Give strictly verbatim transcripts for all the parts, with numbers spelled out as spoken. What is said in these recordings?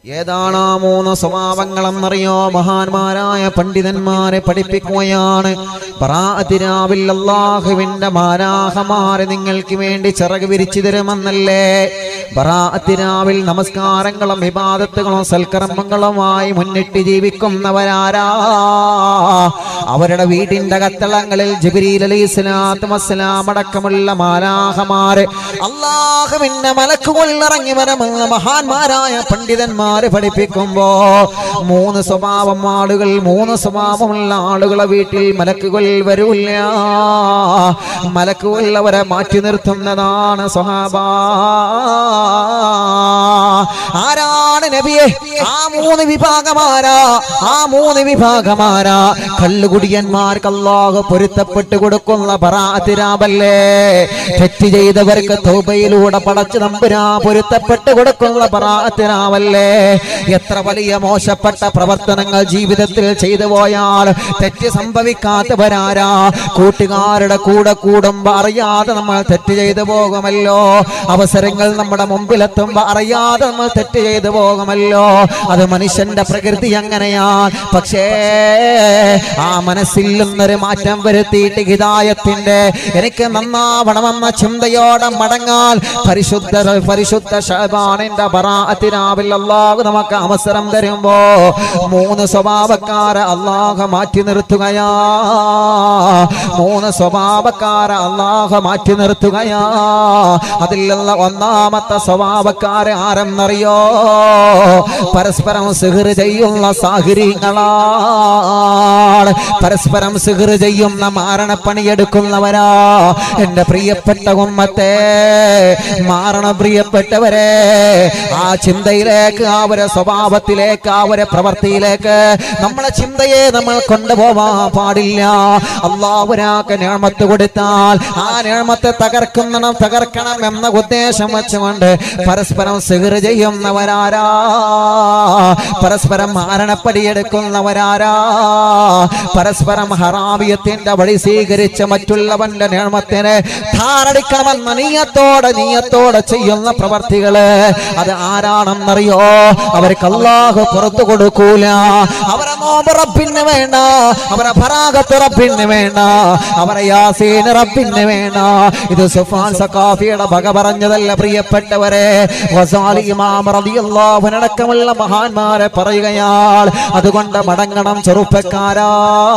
ഏതാണ് ആ മൂന്ന് സ്വഭാവങ്ങളെന്നറിയോ? മഹാന്മാരായ പണ്ഡിതന്മാരെ പഠിപ്പിക്കുകയാണ്. ബറാഅത്തിനാവിൽ അല്ലാഹുവിന്റെ മാലാഖമാരെ നിങ്ങൾക്ക് വേണ്ടി ചിറക് വിരിച്ചു തരുമെന്നല്ലേ? ബറാഅത്തിനാവിൽ നമസ്കാരങ്ങളും ഇബാദത്തുകളും സൽക്കർമ്മങ്ങളുമായി മുന്നിട്ട് ജീവിക്കുന്നവരാരാ? അവരുടെ വീടിന്റെ കത്തളങ്ങളിൽ ജിബ്രീൽ അലൈഹിസ്സലാത്തു വസ്സലാം അടക്കമുള്ള മാലാഖമാരെ അല്ലാഹുവിന്റെ മലക്കുകൾ ഇറങ്ങി വരുമെന്ന് മഹാന്മാരായ പണ്ഡിതന്മാരെ പഠിപ്പിക്കുമ്പോ മൂന്ന് സ്വഭാവം ആളുകൾ മൂന്ന് സ്വഭാവമുള്ള ആളുകളെ വീട്ടിൽ മലക്കുകൾ വരൂല്ല. മലക്കുകൾ അവരെ മാറ്റി നിർത്തുന്നതാണ് സ്വഹാബാ. ആരാണ് നബിയെ ആ മൂന്ന് വിഭാഗമാരാ? ആ മൂന്ന് വിഭാഗമാരാ? കള്ളുകുടിയന്മാർക്ക് അല്ലാഹു പൊരുത്തപ്പെട്ട് കൊടുക്കുന്ന ബറാഅത്തിനാവല്ലേ? തെറ്റ് ചെയ്തവർക്ക് തൗബയിലൂടെ പടച്ചു തമ്പുരാ പൊരുത്തപ്പെട്ട് കൊടുക്കുന്ന ബറാഅത്തിനാവല്ലേ? എത്ര വലിയ മോശപ്പെട്ട പ്രവർത്തനങ്ങൾ ജീവിതത്തിൽ ചെയ്തു പോയാൽ തെറ്റ് സംഭവിക്കാത്തവരാരാ? കൂട്ടുകാരുടെ കൂടെ കൂടുമ്പോ അറിയാതെ നമ്മൾ തെറ്റ് ചെയ്തു പോകുമല്ലോ. അവസരങ്ങൾ നമ്മുടെ മുമ്പിലെത്തുമ്പോ അറിയാതെ നമ്മൾ തെറ്റ് ചെയ്തു പോകുമല്ലോ. അത് മനുഷ്യന്റെ പ്രകൃതി അങ്ങനെയാണ്. പക്ഷേ ആ മനസ്സിൽ നിന്നൊരു മാറ്റം വരുത്തിയിട്ട് ഹിദായത്തിന്റെ എനിക്ക് നന്നാവണമെന്ന ചിന്തയോടെ മടങ്ങാൻ പരിശുദ്ധ പരിശുദ്ധ ശഅബാനിന്റെ ബറാഅത്തിനാവിൽ അല്ലാഹു നമുക്ക് അവസരം തരുമ്പോ മൂന്ന് സ്വഭാവക്കാരെ അല്ലാഹു മാറ്റി നിർത്തുകയാ. മൂന്ന് സ്വഭാവക്കാരെ അല്ലാഹു മാറ്റി നിർത്തുകയാ. അതിലുള്ള ഒന്നാമത്തെ സ്വഭാവക്കാരെ ആരെന്നറിയോ? പരസ്പരം സിഹ്ർ ചെയ്യുന്ന സാഹിരീങ്ങളാണ്. പരസ്പരം സിഹ്ർ ചെയ്യുന്ന മാരണപ്പണിയെടുക്കുന്നവരാ. എന്റെ പ്രിയപ്പെട്ട ഉമ്മത്തെ, മാരണ പ്രിയപ്പെട്ടവരെ, ആ ചിന്തയിലേക്ക്, ആ ഒരു സ്വഭാവത്തിലേക്ക്, ആ ഒരു പ്രവൃത്തിയിലേക്ക് നമ്മളെ ചിന്തയെ നമ്മൾ കൊണ്ടുപോവാൻ പാടില്ല. അല്ലാഹു ഒരാൾക്ക് നിഅമത്ത് കൊടുത്താൽ ആ നിഅമത്തെ തകർക്കണം തകർക്കണം എന്ന ഉദ്ദേശം വെച്ചുകൊണ്ട് പരസ്പരം സിഹ്ർ ചെയ്യുന്നവരാരാ? പരസ്പരം മാരണപ്പടിയെടുക്കുന്നവരാരാ? പരസ്പരം ഹറാമിയത്തിന്റെ വഴി സ്വീകരിച്ച് മറ്റുള്ളവന്റെ നിഅമത്തിനെ ധാരടിക്കണമെന്ന നീയത്തോടെ നീയത്തോടെ ചെയ്യുന്ന പ്രവർത്തികള് അത് ആരാണെന്നറിയോ? അവർക്ക് അല്ലാഹു പുറത്തു കൊടുക്കൂല. അവരെ നോമ്പ് റബ്ബിന് വേണ്ട, അവരെ ഫറാഗത്ത് റബ്ബിന് വേണ്ട, അവരെ യാസീൻ റബ്ബിന് വേണ്ട. ഇത് സഫ്വാൻ സഖാഫിയുടെ വക പറഞ്ഞതല്ല പ്രിയപ്പെട്ടവരെ. ഗസാലി ഇമാം റളിയല്ലാഹു അൻഹു അടക്കമുള്ള മഹാന്മാരെ പറയുകയാണ്. അതുകൊണ്ട് മടങ്ങണം ചെറുപ്പക്കാരാ,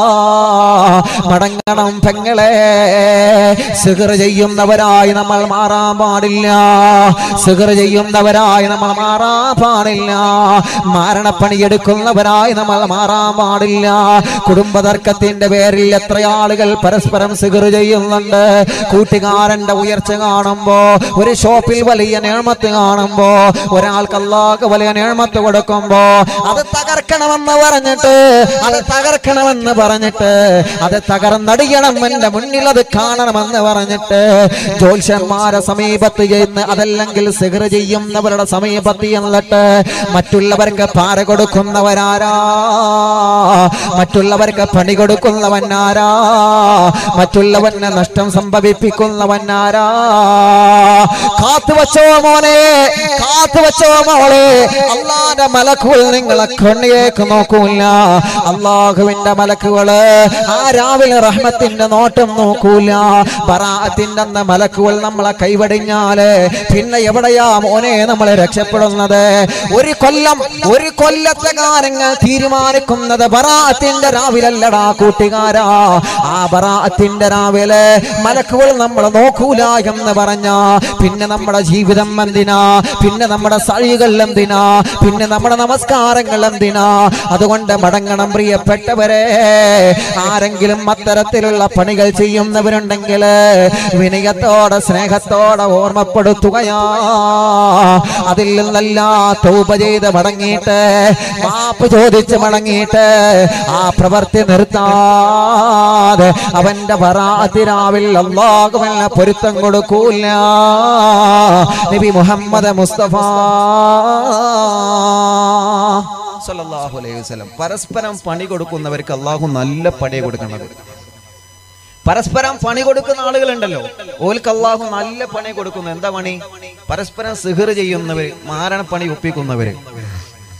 മടങ്ങണം പെങ്ങളെ. സിഹ്ർ ചെയ്യുന്നവരായി നമ്മൾ മാറാൻ പാടില്ല. സിഹ്ർ ചെയ്യുന്നവരായി നമ്മൾ മാറാൻ പാടില്ല. മാരണപ്പണിയെടുക്കുന്നവരായി നമ്മൾ മാറാൻ പാടില്ല. കുടുംബതർക്കത്തിന്റെ പേരിൽ എത്ര ആളുകൾ പരസ്പരം സിഹ്ർ ചെയ്യുന്നുണ്ട്. കൂട്ടുകാരന്റെ ഉയർച്ച കാണുമ്പോ, ഒരു ഷോപ്പിൽ വലിയ നിഅമത്ത് കാണുമ്പോ, ഒരാൾക്ക് അല്ലാഹു വലിയ നിഅമത്ത് കൊടുക്കുമ്പോ അത് തകർക്കണമെന്ന് പറഞ്ഞിട്ട് അത് തകർക്കണമെന്ന് പറഞ്ഞിട്ട് അത് തകർന്നടിയണം, എന്റെ മുന്നിൽ അത് കാണണമെന്ന് പറഞ്ഞിട്ട് ജ്യോത്സ്യന്മാരെ സമീപത്ത് ചെയ്യുന്ന, അതല്ലെങ്കിൽ സിഹ്ർ ചെയ്യുന്നവരുടെ സമീപത്ത് എന്നിട്ട് മറ്റുള്ളവർക്ക് പാര കൊടുക്കുന്നവരാരാ? മറ്റുള്ളവർക്ക് പണി കൊടുക്കുന്നവനാരാ? മറ്റുള്ളവന് നഷ്ടം സംഭവിപ്പിക്കുന്നവനാരാ? കാത്തുവച്ചോ മോനെ, കാത്തുവച്ചോ മോളെ. അല്ലാഹുവിന്റെ മലക്കുകൾ നിങ്ങളെ കണ്ണിലേക്ക് നോക്കൂല. അല്ലാഹുവിന്റെ മലക്കുകള് ആ രാവിലെ റഹ്മത്തിന്റെ നോട്ടം നോക്കൂല. ബറാഅത്തിന്റെ അന്ന് മലക്കുകൾ നമ്മളെ കൈവടിഞ്ഞാല് പിന്നെ എവിടെയാ മോനെ നമ്മളെ രക്ഷപ്പെടുന്നത്? ഒരു കൊല്ലം ഒരു കൊല്ലത്തെ കാര്യങ്ങൾ തീരുമാനിക്കുന്നത് ബറാഅത്തിന്റെ രാവിലല്ലടാ കൂട്ടുകാരാ. ആ ബറാഅത്തിന്റെ രാവിലെ മലക്കുകൾ നമ്മളെ നോക്കൂല എന്ന് പറഞ്ഞ പിന്നെ നമ്മുടെ ജീവിതം എന്തിനാ? പിന്നെ നമ്മുടെ സഴികൾ എന്തിനാ? പിന്നെ നമ്മുടെ നമസ്കാരങ്ങൾ എന്തിനാ? അതുകൊണ്ട് മടങ്ങണം പ്രിയപ്പെട്ടവരെ. ആരെങ്കിലും അത്തരത്തിലുള്ള പണികൾ ചെയ്യുന്നവരുണ്ടെങ്കിൽ വിനയത്തോടെ സ്നേഹത്തോടെ ഓർമ്മപ്പെടുത്തുകയാ. അതിൽ നിന്നല്ല തൗബ ചെയ്ത് മടങ്ങിയിട്ട്, മാപ്പ് ചോദിച്ച് മടങ്ങിയിട്ട് ആ പ്രവൃത്തി നിർത്താതെ അവന്റെ ബറാഅത്തിനാവിൽ അല്ലാഹു അവന് പൊരുത്തം കൊടുക്കൂല. നബി മുഹമ്മദ് മുസ്തഫ സല്ലല്ലാഹു അലൈഹി വസല്ലം പരസ്പരം പണി കൊടുക്കുന്നവർക്ക് അല്ലാഹു നല്ല പണി കൊടുക്കുന്നത്. പരസ്പരം പണി കൊടുക്കുന്ന ആളുകളുണ്ടല്ലോ, ഓൽക്ക് അല്ലാഹു നല്ല പണി കൊടുക്കുന്നു. എന്താ പണി? പരസ്പരം സിഹ്ർ ചെയ്യുന്നവര്, മാരണപ്പണി ഒപ്പിക്കുന്നവര്.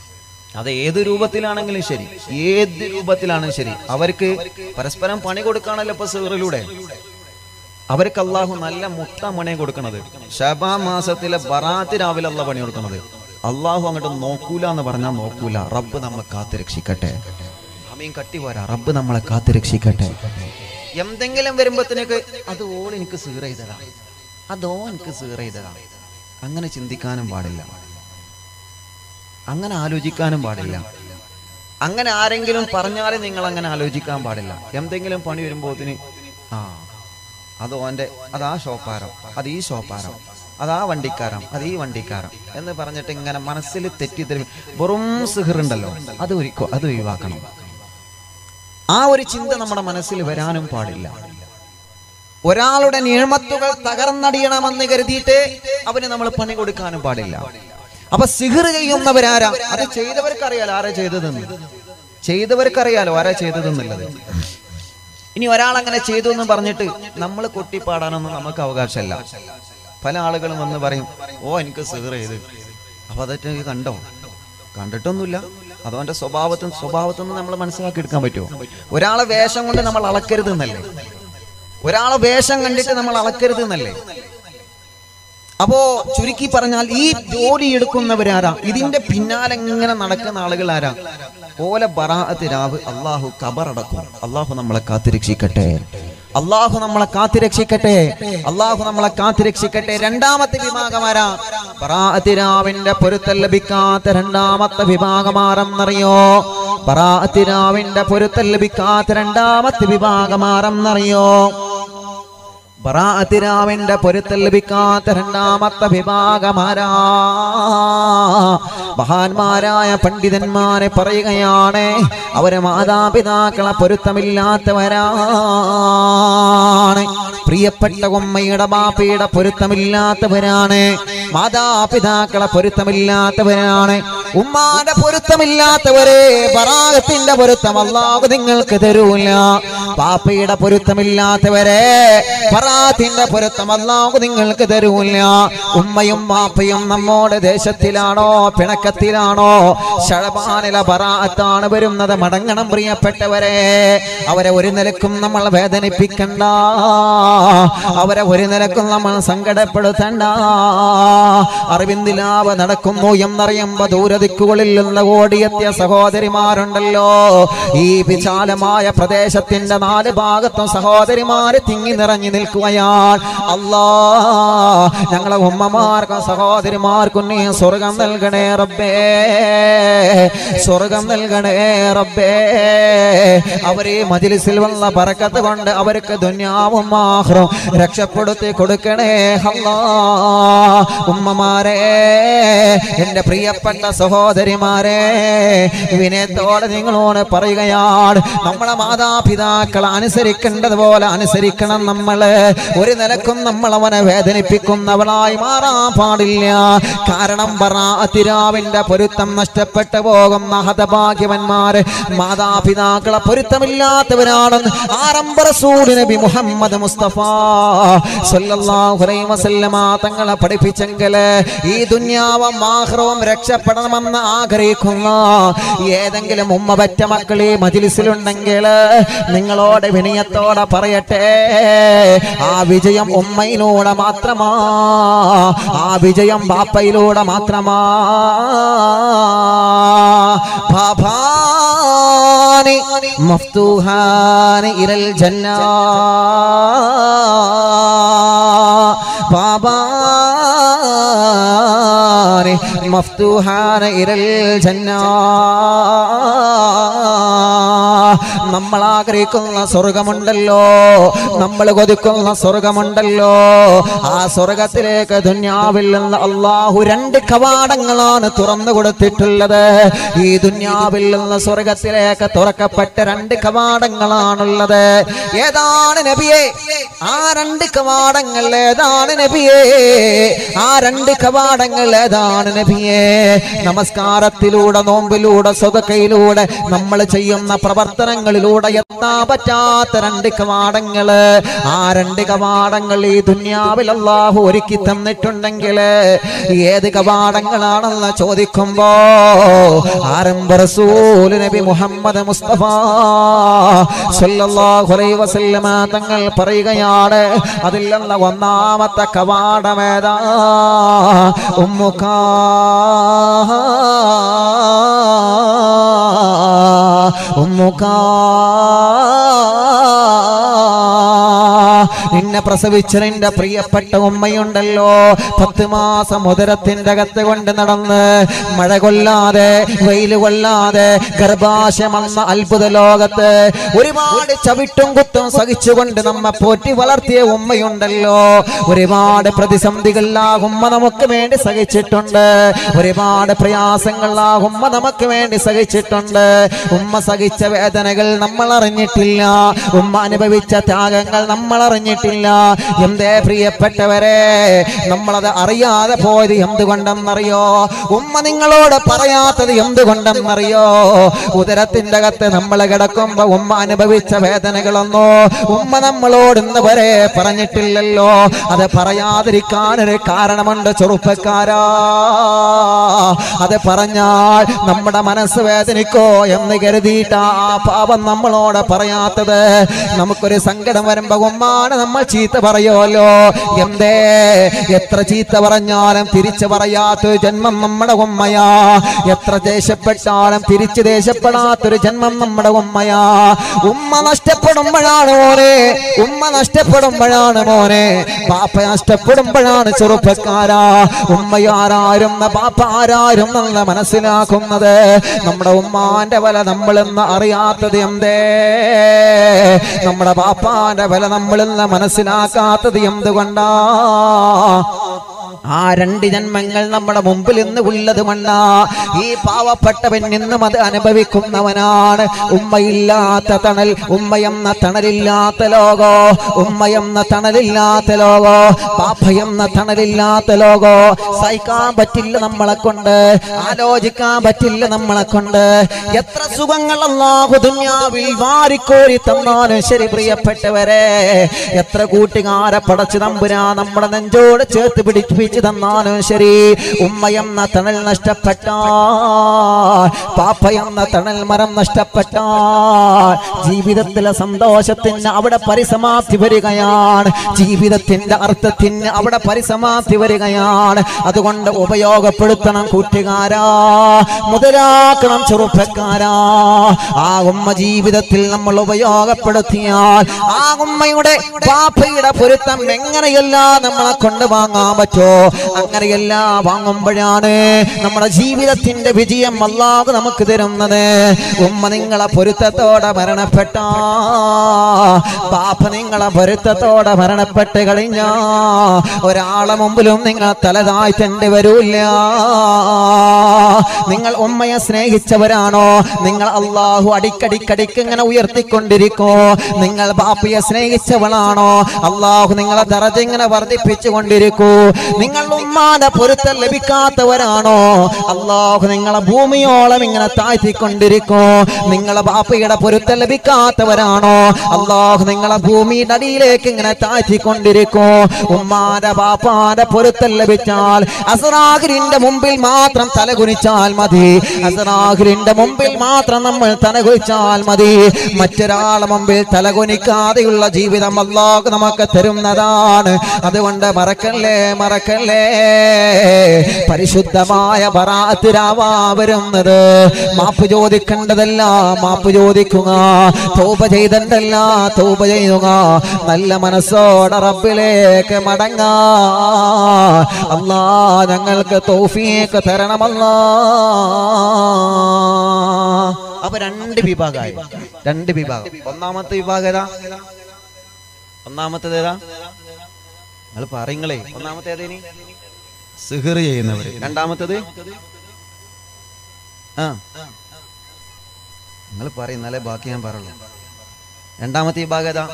അത് ഏത് രൂപത്തിലാണെങ്കിലും ശരി, ഏത് രൂപത്തിലാണെങ്കിലും ശരി, അവർക്ക് പരസ്പരം പണി കൊടുക്കാണല്ലോ ഇപ്പൊ സിഹറിലൂടെ. അവർക്ക് അള്ളാഹു നല്ല മുട്ട മണി കൊടുക്കണത്. ശഅബാൻ മാസത്തിലെ ബറാത്ത് രാവിലെ അള്ളാഹ് പണി കൊടുക്കുന്നത്. അള്ളാഹു അങ്ങോട്ട് നോക്കൂല എന്ന് പറഞ്ഞാൽ നോക്കൂല. റബ്ബ് നമ്മളെ കാത്തു രക്ഷിക്കട്ടെ. അമീൻ കട്ടി പോരാ. റബ്ബ് നമ്മളെ കാത്തു രക്ഷിക്കട്ടെ. എന്തെങ്കിലും വരുമ്പോഴത്തേക്ക് അത് ഓൾ എനിക്ക് സീർ ചെയ്തതാ, അതോ എനിക്ക് സീർ ചെയ്തതാ, അങ്ങനെ ചിന്തിക്കാനും പാടില്ല, അങ്ങനെ ആലോചിക്കാനും പാടില്ല. അങ്ങനെ ആരെങ്കിലും പറഞ്ഞാലും നിങ്ങൾ അങ്ങനെ ആലോചിക്കാൻ പാടില്ല. എന്തെങ്കിലും പണി വരുമ്പോത്തിന് ആ അത് ഓൻ്റെ, അതാ ഷോപ്പാരം, അത് ഈ ഷോപ്പാരം, അതാ വണ്ടിക്കാരം, അത് ഈ വണ്ടിക്കാരം എന്ന് പറഞ്ഞിട്ട് ഇങ്ങനെ മനസ്സിൽ തെറ്റിദ്ധരി വെറും സിഹറുണ്ടല്ലോ, അത് ഒരിക്കോ അത് ഒഴിവാക്കണം. ആ ഒരു ചിന്ത നമ്മുടെ മനസ്സിൽ വരാനും പാടില്ല. ഒരാളുടെ നിയമത്തുകൾ തകർന്നടിയണമെന്ന് കരുതിയിട്ട് അവന് നമ്മൾ പണി കൊടുക്കാനും പാടില്ല. അപ്പൊ സിഹർ ചെയ്യുന്നവരാരാ? അത് ചെയ്തവർക്കറിയാലോ ആരാ ചെയ്തതെന്ന്, ചെയ്തവർക്കറിയാലോ ആരാ ചെയ്തതെന്നുള്ളത്. ഇനി ഒരാളങ്ങനെ ചെയ്തു എന്ന് പറഞ്ഞിട്ട് നമ്മൾ കൊട്ടിപ്പാടാനൊന്നും നമുക്ക് അവകാശമല്ല. പല ആളുകളും വന്ന് പറയും, ഓ എനിക്ക് സിഹർ ചെയ്ത്. അപ്പൊ അതൊക്കെ കണ്ടോ? കണ്ടിട്ടൊന്നുമില്ല. അതുകൊണ്ട് സ്വഭാവത്തിൽ സ്വഭാവത്തിൽ നിന്ന് നമ്മൾ മനസ്സിലാക്കി എടുക്കാൻ പറ്റുമോ? ഒരാളെ വേഷം കൊണ്ട് നമ്മൾ അളക്കരുത് എന്നല്ലേ? ഒരാളെ വേഷം കണ്ടിട്ട് നമ്മൾ അളക്കരുത് എന്നല്ലേ? അപ്പോ ചുരുക്കി പറഞ്ഞാൽ ഈ ജോലി എടുക്കുന്നവരാരാ? ഇതിന്റെ പിന്നാലെ ഇങ്ങനെ നടക്കുന്ന ആളുകൾ ആരാ? ഓല ബറാഅത്ത് രാവ് അള്ളാഹു ഖബറടക്കും. അള്ളാഹു നമ്മളെ കാത്തുരക്ഷിക്കട്ടെ. അള്ളാഹു നമ്മളെ കാത്തുരക്ഷിക്കട്ടെ. അള്ളാഹു നമ്മളെ കാത്തുരക്ഷിക്കട്ടെ. രണ്ടാമത്തെ വിഭാഗമാരാ? ബറാഅത്ത് രാവിന്റെ പൊരുത്തം ലഭിക്കാത്ത രണ്ടാമത്തെ വിഭാഗമാരെന്നറിയോ? ബറാഅത്ത് രാവിന്റെ പൊരുത്തം ലഭിക്കാത്ത രണ്ടാമത്തെ വിഭാഗമാരെന്നറിയോ? ബറാഅത്ത് രാവിന്റെ പൊരുത്തം ലഭിക്കാത്ത രണ്ടാമത്തെ വിഭാഗമാരാ? മഹാന്മാരായ പണ്ഡിതന്മാരെ പറയുകയാണ്, അവരെ മാതാപിതാക്കളെ പൊരുത്തമില്ലാത്തവരാണ്. പ്രിയപ്പെട്ട ഉമ്മയുടെ ബാപ്പയുടെ പൊരുത്തമില്ലാത്തവരാണ്. മാതാപിതാക്കളെ പൊരുത്തമില്ലാത്തവരാണ്. ഉമ്മാന്റെ പൊരുത്തമില്ലാത്തവരെ ബറാഅത്തിന്റെ പൊരുത്തം അല്ലാഹു നിങ്ങൾക്ക് തരൂല. ബാപ്പയുടെ പൊരുത്തമില്ലാത്തവരെ ബറാഅത്തിന്റെ പൊരുത്തം അല്ലാഹു നിങ്ങൾക്ക് തരൂല. ഉമ്മയും ബാപ്പയും നമ്മോട് ദേശത്തിലാണോ പിണക്കത്തിലാണോ? ശഅബാനിലെ ബറാഅത്താണ് വരുന്നത്. മടങ്ങണം പ്രിയപ്പെട്ടവരെ. അവരെ ഒരു നിലക്കും നമ്മൾ വേദനിപ്പിക്കണ്ട, അവരെ ഒരു നിലക്കും നമ്മൾ സങ്കടപ്പെടുത്തണ്ട. അറിവിന്ദിലാവ് നടക്കുന്നു എന്നറിയുമ്പോ ദൂരദിക്കുകളിൽ നിന്ന് ഓടിയെത്തിയ സഹോദരിമാരുണ്ടല്ലോ. ഈ വിശാലമായ പ്രദേശത്തിന്റെ നാല് ഭാഗത്തും സഹോദരിമാര് തിങ്ങി നിറഞ്ഞു നിൽക്കുകയാണ്. അല്ലാ, ഞങ്ങളെ ഉമ്മമാർക്കും സഹോദരിമാർക്കും നീ സ്വർഗം നൽകണേ റബ്ബേ, സ്വർഗം നൽകണേ റബ്ബേ. അവരെ മജ്ലിസിൽ വന്ന ബറക്കത്ത് കൊണ്ട് അവർക്ക് ദുനിയാവും ആഖിറവും രക്ഷപ്പെടുത്തി കൊടുക്കണേ അല്ലാ. ഉമ്മമാരെ, എന്റെ പ്രിയപ്പെട്ട സഹോദരിമാരെ, വിനയത്തോടെ നിങ്ങളോട് പറയുകയാണ്, നമ്മളെ മാതാപിതാക്കളെ അനുസരിക്കേണ്ടതുപോലെ അനുസരിക്കണം. നമ്മള് ഒരു നിലക്കും നമ്മൾ അവനെ വേദനിപ്പിക്കുന്നവളായി മാറാൻ പാടില്ല. കാരണം ബറാഅത്ത് രാവിന്റെ പൊരുത്തം നഷ്ടപ്പെട്ടു പോകുന്ന ഹതഭാഗ്യവന്മാര് മാതാപിതാക്കളെ പൊരുത്തമില്ലാത്തവരാണെന്ന് ആരംഭ റസൂൽ നബി മുഹമ്മദ് മുസ്തഫ സല്ലല്ലാഹു അലൈഹി വസല്ലമ തങ്ങളെ പഠിപ്പിച്ചെങ്കിൽ ഈ ദുനിയാവും ആഖിറവും രക്ഷപ്പെടണമെന്ന് ആഗ്രഹിക്കുന്ന ഏതെങ്കിലും ഉമ്മ പറ്റ മക്കളെ മജ്ലിസിലുണ്ടെങ്കിൽ നിങ്ങളോട് വിനയത്തോടെ പറയട്ടെ, ആ വിജയം ഉമ്മയിലൂടെ മാത്രമാ, ആ വിജയം ബാപ്പയിലൂടെ മാത്രമാ. ബാബാനി മഫ്തൂഹാനി ഇലൽ ജന്ന, ബാബാനി മഫ്തൂഹാനി ഇലൽ ജന്ന. നമ്മൾ ആഗ്രഹിക്കുന്ന സ്വർഗമുണ്ടല്ലോ, നമ്മൾ കൊതിക്കുന്ന സ്വർഗമുണ്ടല്ലോ, ആ സ്വർഗത്തിലേക്ക് ദുനിയാവിൽ നിന്ന് അള്ളാഹു രണ്ട് കവാടങ്ങളാണ് തുറന്നു കൊടുത്തിട്ടുള്ളത്. ഈ ദുനിയാവിൽ നിന്ന് സ്വർഗത്തിലേക്ക് തുറക്കപ്പെട്ട രണ്ട് കവാടങ്ങളാണുള്ളത്. ഏതാണ് നബിയെ ആ രണ്ട് കവാടങ്ങൾ? ഏതാണ് നബിയെ ആ രണ്ട് കവാടങ്ങൾ? ഏതാണ് നബിയെ? നമസ്കാരത്തിലൂടെ, നോമ്പിലൂടെ, സ്വതക്കയിലൂടെ നമ്മൾ ചെയ്യുന്ന പ്രവർത്തന പ്രവർത്തനങ്ങളിലൂടെ എത്താൻ പറ്റാത്ത രണ്ട് കവാടങ്ങള്, ആ രണ്ട് കവാടങ്ങൾ ഈ ദുനിയാവിൽ അല്ലാഹു ഒരുക്കി തന്നിട്ടുണ്ടെങ്കിൽ ഏത് കവാടങ്ങളാണെന്ന് ചോദിക്കുമ്പോ ആരംഭ റസൂൽ നബി മുഹമ്മദ് മുസ്തഫ സല്ലല്ലാഹു അലൈഹി വസല്ലമ തങ്ങൾ പറയുകയാണ്, അതിലുള്ള ഒന്നാമത്തെ കവാടമേതാ? ഉമ്മുകാ ഉമ്മുകാ നിന്നെ പ്രസവിച്ച നിന്റെ പ്രിയപ്പെട്ട ഉമ്മയുണ്ടല്ലോ, പത്ത് മാസം ഉദരത്തിന്റെ അകത്ത് കൊണ്ട് നടന്ന് മഴ കൊള്ളാതെ വെയിൽ കൊള്ളാതെ ഗർഭാശയമെന്ന അത്ഭുത ലോകത്ത് ഒരുപാട് ചവിട്ടും കുത്തും സഹിച്ചുകൊണ്ട് നമ്മെ പോറ്റി വളർത്തിയ ഉമ്മയുണ്ടല്ലോ. ഒരുപാട് പ്രതിസന്ധികൾ ആ ഉമ്മ നമുക്ക് വേണ്ടി സഹിച്ചിട്ടുണ്ട്, ഒരുപാട് പ്രയാസങ്ങൾ ആ ഉമ്മ നമുക്ക് വേണ്ടി സഹിച്ചിട്ടുണ്ട്. ഉമ്മ സഹിച്ച വേദനകൾ നമ്മൾ അറിഞ്ഞിട്ടില്ല, ഉമ്മ അനുഭവിച്ച ത്യാഗങ്ങൾ നമ്മൾ അറിഞ്ഞിട്ടില്ല. എന്തേ പ്രിയപ്പെട്ടവരെ, നമ്മളത് അറിയാതെ പോയത് എന്തുകൊണ്ടെന്നറിയോ? ഉമ്മ നിങ്ങളോട് പറയാത്തത് എന്തുകൊണ്ടെന്നറിയോ? ഉദരത്തിന്റെ അകത്ത് നമ്മൾ കിടക്കുമ്പോ ഉമ്മ അനുഭവിച്ച വേദനകളൊന്നോ ഉമ്മ നമ്മളോട് ഇന്ന് വരെ പറഞ്ഞിട്ടില്ലല്ലോ. അത് പറയാതിരിക്കാനൊരു കാരണമുണ്ട് ചെറുപ്പക്കാരാ. അത് പറഞ്ഞാൽ നമ്മുടെ മനസ്സ് വേദനിക്കോ എന്ന് കരുതിയിട്ടാ ആ പാപം നമ്മളോട് പറയാത്തത്. നമുക്കൊരു സങ്കടം വരുമ്പോ ഉമ്മാണ് നമ്മൾ ചീത്ത പറയുമല്ലോ. എന്തേ എത്ര ചീത്ത പറഞ്ഞാലും തിരിച്ചു പറയാത്തൊരു ജന്മം നമ്മുടെ ഉമ്മയാ. എത്ര ദേഷ്യപ്പെട്ടാലും തിരിച്ചു ദേഷ്യപ്പെടാത്തൊരു ജന്മം നമ്മുടെ ഉമ്മയാ. ഉമ്മ നഷ്ടപ്പെടുമ്പോഴാണ് മോനെ, ഉമ്മ നഷ്ടപ്പെടുമ്പോഴാണ് മോനെ, പാപ്പ നഷ്ടപ്പെടുമ്പോഴാണ് ചെറുപ്പക്കാരാ ഉമ്മയാരാരും പാപ്പ ആരാരും എന്ന് മനസ്സിലാക്കുന്നത്. നമ്മുടെ ഉമ്മാന്റെ വില നമ്മളിന്ന് അറിയാത്തത് എന്തേ? നമ്മുടെ പാപ്പാന്റെ വില നമ്മളിന്ന് മനസ്സിലാക്കാത്തത് എന്തുകൊണ്ടാ? ആ രണ്ട് ജന്മങ്ങൾ നമ്മുടെ മുമ്പിൽ ഇന്ന് ഉള്ളത് കൊണ്ടാ ഈ പാവപ്പെട്ടവൻ നിന്നും അത് അനുഭവിക്കുന്നവനാണ്. ഉമ്മയില്ലാത്ത തണൽ, ഉമ്മയെന്ന തണലില്ലാത്ത ലോകോ, ഉമ്മയെന്ന തണലില്ലാത്ത ലോകോ, പാപ്പയെന്ന തണലില്ലാത്ത ലോകോ സഹിക്കാൻ പറ്റില്ല നമ്മളെ കൊണ്ട്, ആലോചിക്കാൻ പറ്റില്ല നമ്മളെ കൊണ്ട്. എത്ര സുഖങ്ങൾ അല്ലാഹു ദുനിയാവിൽ വാരിക്കോരി തന്നാലും ശരി പ്രിയപ്പെട്ടവരെ, എത്ര കൂട്ടുകാരെ പടച്ചു തമ്പുരാ നമ്മുടെ നെഞ്ചോട് ചേർത്ത് പിടിപ്പിച്ചു തന്നാലും ശരി, ഉമ്മയെന്ന തണൽ നഷ്ടപ്പെട്ടാൽ, പാപ്പയെന്ന തണൽ മരം നഷ്ടപ്പെട്ടാൽ ജീവിതത്തിലെ സന്തോഷത്തിന് അവിടെ പരിസമാപ്തി വരികയാണ്, ജീവിതത്തിന്റെ അർത്ഥത്തിന് അവിടെ പരിസമാപ്തി വരികയാണ്. അതുകൊണ്ട് ഉപയോഗപ്പെടുത്തണം കൂട്ടുകാരാ, മുതലാക്കണം ചെറുപ്പക്കാരാ. ആ ഉമ്മ ജീവിതത്തിൽ നമ്മൾ ഉപയോഗപ്പെടുത്തിയാൽ ആ ഉമ്മയുടെ പാപ്പയുടെ പൊരുത്തം എങ്ങനെയെല്ലാം നമ്മളെ കൊണ്ട് വാങ്ങാൻ പറ്റോ അങ്ങനെയല്ല വാങ്ങുമ്പോഴാണ് നമ്മുടെ ജീവിതത്തിന്റെ വിജയം അല്ലാഹു നമുക്ക് തരുന്നത്. ഉമ്മ നിങ്ങളെ പൊരുത്തത്തോടെ മരണപ്പെട്ട, പാപ്പ നിങ്ങളെ പൊരുത്തത്തോടെ മരണപ്പെട്ട് കഴിഞ്ഞ ഒരാളെ മുമ്പിലും നിങ്ങൾ തലതാഴ്ത്തേണ്ടി വരൂല്ല. നിങ്ങൾ ഉമ്മയെ സ്നേഹിച്ചവരാണോ? നിങ്ങൾ അല്ലാഹു അടിക്കടിക്കടിക്ക് ഇങ്ങനെ ഉയർത്തിക്കൊണ്ടിരിക്കോ? നിങ്ങൾ ബാപ്പയെ സ്നേഹിച്ചവളാണോ? അല്ലാഹു നിങ്ങളെ ദറജ ഇങ്ങനെ വർദ്ധിപ്പിച്ചു കൊണ്ടിരിക്കൂ. നിങ്ങൾ ഉമ്മാന്റെ പൊരുത്തം ലഭിക്കാത്തവരാണോ? അല്ലാഹു നിങ്ങളെ ഭൂമിയോളം ഇങ്ങനെ താഴ്ത്തിക്കൊണ്ടിരിക്കോ? നിങ്ങളെ ബാപ്പയുടെ പൊരുത്തം ലഭിക്കാത്തവരാണോ? അല്ലാഹു നിങ്ങളെ ഭൂമിയുടെ അടിയിലേക്ക് ഇങ്ങനെ താഴ്ത്തിക്കൊണ്ടിരിക്കോ? ഉമ്മാന്റെ ബാപ്പാന്റെ പൊരുത്തം ലഭിച്ചാൽ അസ്റാഖിലിന്റെ മുമ്പിൽ മാത്രം തലകുനിച്ചാൽ മതി, അസ്റാഖിലിന്റെ മുമ്പിൽ മാത്രം നമ്മൾ തലകുനിച്ചാൽ മതി. മറ്റൊരാളെ മുമ്പിൽ തലകുനിക്കാതെയുള്ള ജീവിതം അല്ലാഹു നമുക്ക് തരുന്നതാണ്. അതുകൊണ്ട് മറക്കല്ലേ മറക്കല്ലേ, പരിശുദ്ധമായ ബറാഅത്ത് രാവാ വരുന്നത്. മാപ്പ് ചോദിക്കേണ്ടതല്ല മാപ്പ് ചോദിക്കുക, തൗബ ചെയ്തല്ല തൗബ ചെയ്യുക, നല്ല മനസ്സോടെ റബ്ബിലേക്ക് മടങ്ങാ. അല്ലാ ഞങ്ങൾക്ക് തൗഫീഖ് തരണമല്ലാ. അപ്പൊ രണ്ട് വിഭാഗമായി, രണ്ട് വിഭാഗം. ഒന്നാമത്തെ വിഭാഗം ഏതാ? ഒന്നാമത്തേത് ഏതാ? നിങ്ങൾ പറയുങ്ങളേ. ഒന്നാമത്തേതിന് സിഹർ ചെയ്യുന്നവര്, രണ്ടാമത്തത് ആ നിങ്ങൾ പറയുന്നാലേ ബാക്കി ഞാൻ പറയുള്ളൂ. രണ്ടാമത്തെ വിഭാഗം ഏതാ?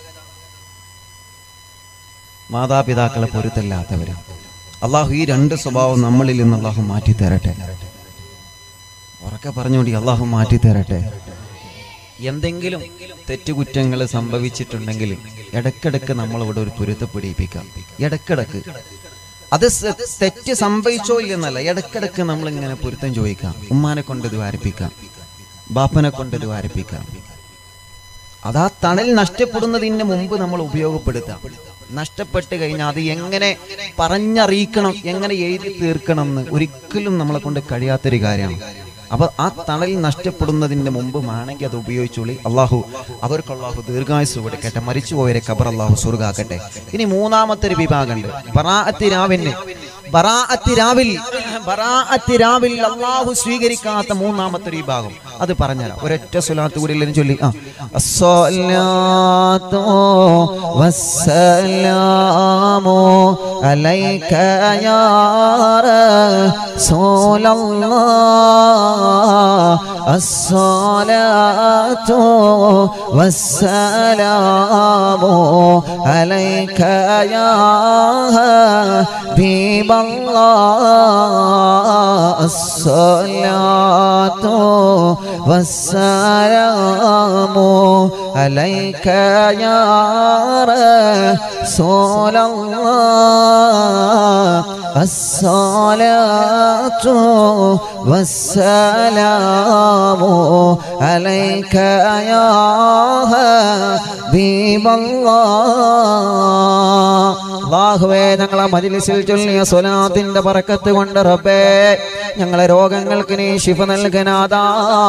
മാതാപിതാക്കളെ പൊരുത്തല്ലാത്തവര്. അള്ളാഹു ഈ രണ്ട് സ്വഭാവം നമ്മളിൽ നിന്ന് അള്ളാഹു മാറ്റി തരട്ടെ. ഉറക്കെ പറഞ്ഞുകൊണ്ട് അള്ളാഹു മാറ്റി തരട്ടെ. എന്തെങ്കിലും തെറ്റുകുറ്റങ്ങൾ സംഭവിച്ചിട്ടുണ്ടെങ്കിൽ ഇടക്കിടക്ക് നമ്മളിവിടെ ഒരു പൊരുത്തപ്പെടിപ്പിക്കാം. ഇടക്കിടക്ക് അത് തെറ്റ് സംഭവിച്ചോ ഇല്ലെന്നല്ല, ഇടക്കിടക്ക് നമ്മളിങ്ങനെ പൊരുത്തം ചോദിക്കാം. ഉമ്മാനെ കൊണ്ട് ദ്വാരിപ്പിക്കാം, ബാപ്പനെ കൊണ്ട് ദ്വാരിപ്പിക്കാം. അതാ തണൽ നഷ്ടപ്പെടുന്നതിന് മുമ്പ് നമ്മൾ ഉപയോഗപ്പെടുത്താം. നഷ്ടപ്പെട്ട് കഴിഞ്ഞാൽ അത് എങ്ങനെ പറഞ്ഞറിയിക്കണം, എങ്ങനെ എഴുതി തീർക്കണം എന്ന് ഒരിക്കലും നമ്മളെ കൊണ്ട് കഴിയാത്തൊരു കാര്യമാണ്. അപ്പൊ ആ തണൽ നഷ്ടപ്പെടുന്നതിന് മുമ്പ് വേണമെങ്കിൽ അത് ഉപയോഗിച്ചോളി. അള്ളാഹു അവർക്ക് അള്ളാഹു ദീർഘായുസ് കൊടുക്കട്ടെ, മരിച്ചുപോയവരെ ഖബർ അള്ളാഹു സ്വർഗ്ഗാക്കട്ടെ. ഇനി മൂന്നാമത്തെ ഒരു വിഭാഗമുണ്ട്, ബറാഅത്ത് രാവിന് ബറാഅത്ത് രാവിൽ ബറാഅത്ത് രാവിൽ അള്ളാഹു സ്വീകരിക്കാത്ത മൂന്നാമത്തെ ഒരു വിഭാഗം. അത് പറഞ്ഞുതരാം. ഒരൊറ്റ സ്വലാത്ത് കൂടി എല്ലാവരും ചൊല്ലി. ആ അസ്സലാത്തു വസ്സലാമു അലൈക യാ റസൂലല്ലാഹ് അസ്സലാത്തു വസ്സലാമു അലൈക യാ ഹബീബല്ലാഹ് അസ്സലാത്തു വസ്സലാമു അലൈക യാ റസൂലല്ലാഹ് അസ്സലാത്തു വസ്സലാമു അലൈക യാ ഹബീബല്ലാഹ്. അല്ലാഹുവേ, ഞങ്ങളെ മജ്ലിസിൽ ചൊല്ലിയ സ്വലാത്തിന്റെ ബറക്കത്ത് കൊണ്ട് റബ്ബേ ഞങ്ങളെ രോഗങ്ങൾക്ക് നീ ശിഫ നൽകനാദാ.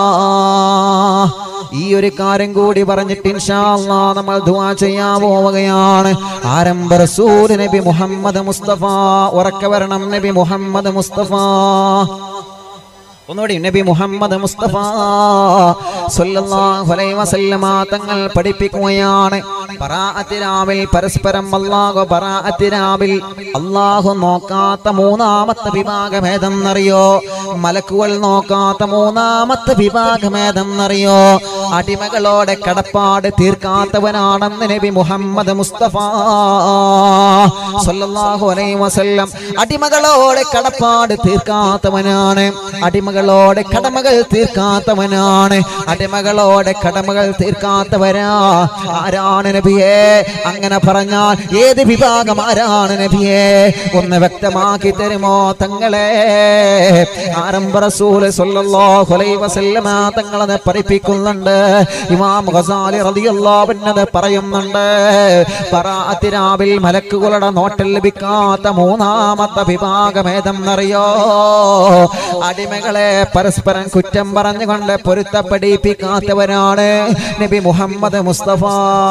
ഈ ഒരു കാര്യം കൂടി പറഞ്ഞിട്ട് ഇൻഷാ അല്ലാഹ് നമ്മൾ ദുആ ചെയ്യാൻ പോവുകയാണ്. ആരംഭ റസൂൽ നബി മുഹമ്മദ് മുസ്തഫ. ഉറക്കെ വരണം, നബി മുഹമ്മദ് മുസ്തഫ. ഒന്നുകൂടി, നബി മുഹമ്മദ് മുസ്തഫ സല്ലല്ലാഹു അലൈഹി വസല്ലമ തങ്ങൾ പഠിപ്പിക്കുകയാണ്. ബറാഅത്ത് രാവിൽ പരസ്പരം അല്ലാഹു ബറാഅത്ത് രാവിൽ അല്ലാഹു നോക്കാത്ത മൂന്നാമത്തെ വിഭാഗം ഏതെന്നറിയോ? മലക്കുകൾ നോക്കാത്ത മൂന്നാമത്തെ വിഭാഗം ഏതെന്നറിയോ? അടിമകളോടെ കടപ്പാട് തീർക്കാത്തവനാണെന്ന് നബി മുഹമ്മദ് മുസ്തഫ സല്ലല്ലാഹു അലൈഹി വസല്ലം. അടിമകളോടെ കടപ്പാട് തീർക്കാത്തവനാണ്, അടിമകളോടെ കടമകൾ തീർക്കാത്തവനാണ്, അടിമകളോടെ കടമകൾ തീർക്കാത്തവരാ. ആരാണ് നബിയേ? അങ്ങനെ പറഞ്ഞാൽ ഏത് വിഭാഗം ആരാണ് നബിയേ? ഒന്ന് വ്യക്തമാക്കി തരുമോ തങ്ങളെ? ആരംഭ റസൂൽ സല്ലല്ലാഹു അലൈഹി വസല്ലമ തങ്ങളെ പഠിപ്പിക്കുന്നുണ്ട്. ഇമാം ഗസാലി റളിയല്ലാഹു അൻഹു പറയുന്നുണ്ട്, ബറാഅത്ത് രാവിൽ മലക്കുകളുടെ നോട്ടം ലഭിക്കാത്ത മൂന്നാമത്തെ വിഭാഗം ഏതെന്നറിയോ? അടിമകളെ പരസ്പരം കുറ്റം പറഞ്ഞുകൊണ്ട് പൊരുത്തപ്പെടിപ്പിക്കാത്തവരാണ് നബി മുഹമ്മദ് മുസ്തഫ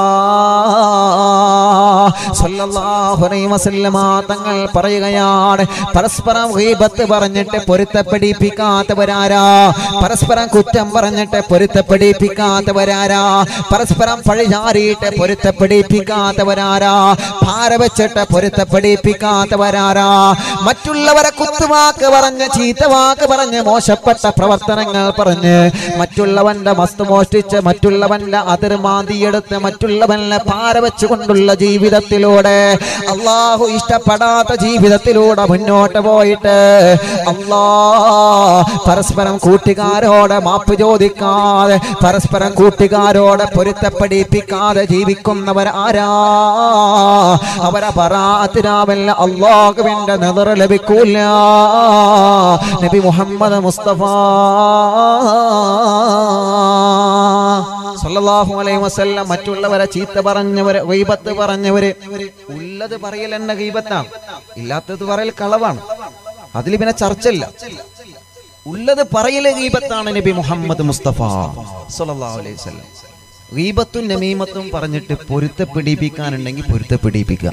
സല്ലല്ലാഹു അലൈഹി വസല്ലമ തങ്ങൾ പറയുകയാണ്, പരസ്പരം ഗീബത്ത് പറഞ്ഞിട്ട് പൊരുത്തപ്പെടിപ്പിക്കാത്തവരാരാ? പരസ്പരം കുറ്റം പറഞ്ഞിട്ട് പൊരുത്തപ്പെടിപ്പിക്കാത്തവരാരാ? പരസ്പരം പഴിചാരിയിട്ട് പൊരുത്തപ്പെടിപ്പിക്കാത്തവരാരാ? ഭാര വെച്ചിട്ട് പൊരുത്തപ്പെടിപ്പിക്കാത്തവരാരാ? മറ്റുള്ളവരെ കുത്തുവാക്ക് പറഞ്ഞ്, ചീത്തവാക്ക് പറഞ്ഞ്, മോശപ്പെട്ട പ്രവർത്തനങ്ങൾ പറഞ്ഞ്, മറ്റുള്ളവന്റെ വസ്തു മോഷ്ടിച്ച്, മറ്റുള്ളവന്റെ അതിർമാന്തിയെടുത്ത്, മറ്റുള്ളവനെ പാര വെച്ചുകൊണ്ടുള്ള ജീവിതത്തിലൂടെ, അള്ളാഹു ഇഷ്ടപ്പെടാത്ത ജീവിതത്തിലൂടെ മുന്നോട്ട് പോയിട്ട് അല്ലാ പരസ്പരം കൂട്ടുകാരോട് മാപ്പ് ചോദിക്കാതെ, പരസ്പരം കൂട്ടുകാരോട് പൊരുത്തപ്പെടിപ്പിക്കാതെ ജീവിക്കുന്നവർ ആരാ? അവരെ ബറാഅത്ത് രാവിൽ അല്ലാഹുവിന്റെ നദർ ലഭിക്കൂല. നബി മുഹമ്മദ് മുസ്തഫ സല്ലല്ലാഹു അലൈഹി വസല്ലം മറ്റുള്ളവരെ ചീത്ത പറഞ്ഞവരെ, ഗീബത്ത് പറഞ്ഞവര്, ഉള്ളത് പറയൽ എന്നെ ഗീബത്താണ്, ഇല്ലാത്തത് പറയൽ കളവാണ്. അതിൽ പിന്നെ ചർച്ചയില്ല. ഉള്ളത് പറയല് ഗീബത്താണ് നബി മുഹമ്മദ് മുസ്തഫ സല്ലല്ലാഹു അലൈഹി വസല്ലം. ഗീബത്തും നമീമത്തും പറഞ്ഞിട്ട് പൊരുത്തപ്പെടിപ്പിക്കാനുണ്ടെങ്കിൽ പൊരുത്തപ്പെടിപ്പിക്കുക.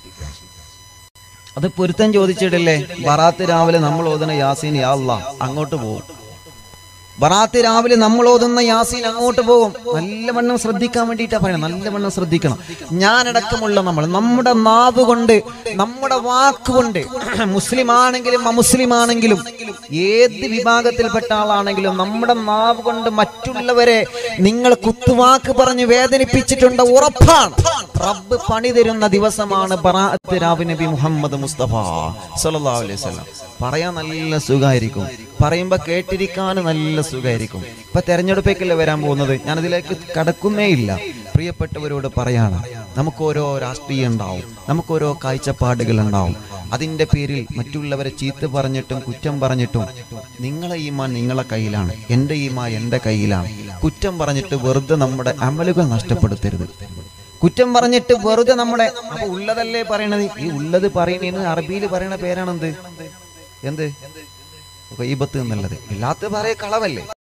അത് പൊരുത്തം ചോദിച്ചിട്ടില്ലേ? ബറാത്ത് രാവിലെ നമ്മൾ ഓതുന്ന യാസീൻ യാ അല്ലാഹ് അങ്ങോട്ട് പോകും. ബറാത്ത് രാവിലെ നമ്മൾ ഓതുന്ന യാസീൻ അങ്ങോട്ട് പോകും. നല്ലവണ്ണം ശ്രദ്ധിക്കാൻ വേണ്ടിയിട്ടാ പറയണം, നല്ലവണ്ണം ശ്രദ്ധിക്കണം. ഞാനടക്കമുള്ള നമ്മൾ നമ്മുടെ നാവ് കൊണ്ട്, നമ്മുടെ വാക്കുകൊണ്ട്, മുസ്ലിം ആണെങ്കിലും അമുസ്ലിം ആണെങ്കിലും ഏത് വിഭാഗത്തിൽപ്പെട്ട ആളാണെങ്കിലും നമ്മുടെ നാവ് കൊണ്ട് മറ്റുള്ളവരെ നിങ്ങൾ കുത്തുവാക്ക് പറഞ്ഞ് വേദനിപ്പിച്ചിട്ടുണ്ട്, ഉറപ്പാണ്. റബ്ബ് പണി തരുന്ന ദിവസമാണ് ബറാഅത്ത് രാവ് നബി മുഹമ്മദ് മുസ്തഫ സല്ലല്ലാഹു അലൈഹി വസല്ലം. പറയാൻ നല്ല സുഖമായിരിക്കും, പറയുമ്പോ കേട്ടിരിക്കാൻ നല്ല സുഖമായിരിക്കും. ഇപ്പൊ തെരഞ്ഞെടുപ്പേക്കല്ലേ വരാൻ പോകുന്നത്, ഞാനതിലേക്ക് കടക്കുന്നേ ഇല്ല. പ്രിയപ്പെട്ടവരോട് പറയാണ്, നമുക്കോരോ രാഷ്ട്രീയം ഉണ്ടാവും, നമുക്കോരോ കാഴ്ചപ്പാടുകൾ ഉണ്ടാവും. അതിൻ്റെ പേരിൽ മറ്റുള്ളവരെ ചീത്ത പറഞ്ഞിട്ടും കുറ്റം പറഞ്ഞിട്ടും നിങ്ങളെ ഈമാൻ നിങ്ങളെ കയ്യിലാണ്, എൻ്റെ ഈമാൻ എൻ്റെ കയ്യിലാണ്. കുറ്റം പറഞ്ഞിട്ട് വെറുതെ നമ്മുടെ അമലുകൾ നഷ്ടപ്പെടുത്തരുത്. കുറ്റം പറഞ്ഞിട്ട് വെറുതെ നമ്മുടെ അപ്പൊ ഉള്ളതല്ലേ പറയണത്. ഈ ഉള്ളത് പറയുന്നതിന് അറബിയിൽ പറയുന്ന പേരാണെന്ത്? എന്ത്? ഗീബത്ത് എന്നുള്ളത്. ഇല്ലാത്ത പറയ കളവല്ലേ.